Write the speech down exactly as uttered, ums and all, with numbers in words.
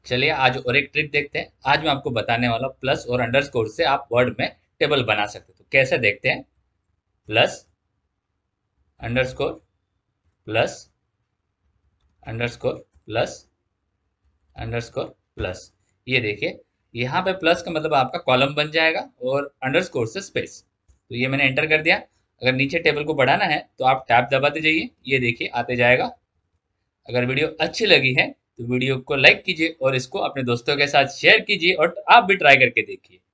चलिए आज और एक ट्रिक देखते हैं। आज मैं आपको बताने वाला हूँ प्लस और अंडरस्कोर से आप वर्ड में टेबल बना सकते हो। तो कैसे देखते हैं। Plus underscore plus underscore plus underscore plus. ये देखिए, यहाँ पे प्लस का मतलब आपका कॉलम बन जाएगा और अंडरस्कोर से स्पेस। तो ये मैंने एंटर कर दिया। अगर नीचे टेबल को बढ़ाना है तो आप टैब दबाते जाइए, ये देखिए आते जाएगा। अगर वीडियो अच्छी लगी है तो वीडियो को लाइक कीजिए और इसको अपने दोस्तों के साथ शेयर कीजिए और आप भी ट्राई करके देखिए।